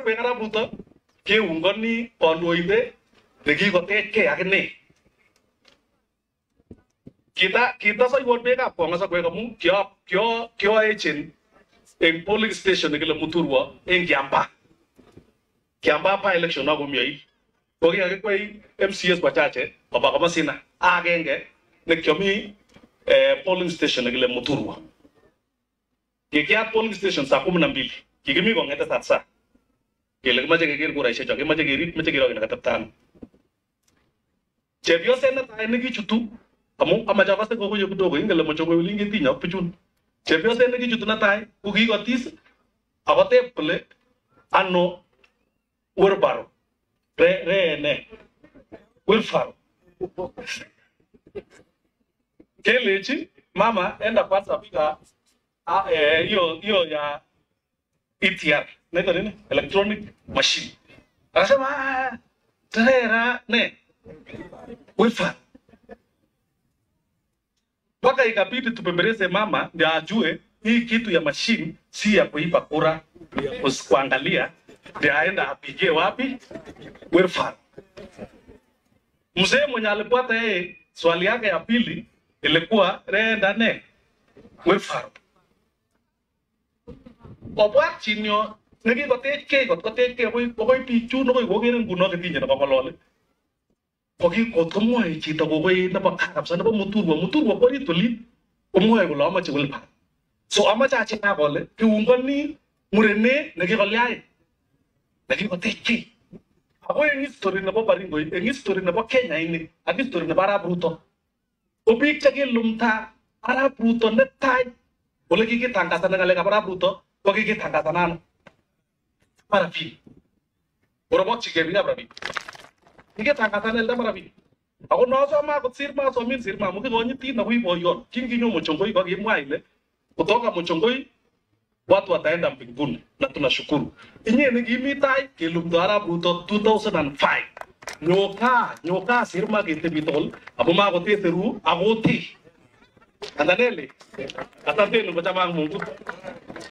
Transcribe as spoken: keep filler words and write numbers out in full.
kwek arap Ruto keungani kandoindet nekikotech kei akine. Kita kita soiwon bekab kongasakwek amu kyo kyo kyoechen eng polling station nekile Muturwa eng Kiambaa. Kiambaa by election akomioi. Kokikakikwei M C S wachache koba komasina agenge nekyomi eh, polling station nekile Muturwa. Kikiat polling station saa kumi na mbili. Kikimi kong'ete saa tisa. Kele kimache keker kuraishek chok, kimache kerip, kimache kero kele katepta ano. Chepyoset netai nekichutu amu amache akase kokoyo kidogo ingele mochokoi olingetinya ak bichun. Chepyoset nekichutu netai ko kikotis akotep kole ano Wilbaro. Re re ne. Wilfaro. Kelechi mama enda kwanza piga ah eh hiyo hiyo ya E T R. Ndio nini? Electronic machine. Akasema tera ne. Wilfaro. Paka ikabidi tupembeleze mama ndio ajue hii kitu ya machine si ya kuipa kura, kuangalia ndio aenda apige wapi Wilfaro. Mzee mwenye alipata yeye swali yake ya pili ilikuwa renda ne Wilfaro. Obwa chinyo nekikotech kei kot kotech kei koi koi pichu no koi kokere nguno ketinye nebo kolole. Koki kot komwoe chito kokoi nebo kabisa nebo Muturwa Muturwa kori tolit komwoe kole amache Wilfaro. So amache achina kole kiungani murene nekikolyai nekikotech kei. Ako eng history nebo Baringo eng history nebo Kenya ini ak history nebo Arap Ruto. Ko biik chekilumta Arap Ruto netai ole kikitangasan ngalekab Arap Ruto ko kikitangasan ano Marafi. Orobokchigei biikab Marafi. Kikitangasan elde Marafi. Ako nosoma kotsir ma somin sir ma mukikonyiti na kuiboyon. Kinginyo Muchongoi kokimwa ile kutoka Muchongoi watu wataenda mbinguni na tunashukuru. Inye nekimi tai kelumdo Arap Ruto two thousand five. Nyoka, nyoka sirma kitebi tol, apo makotete ru akoti. Andanele. Asante ndugu chama Mungu.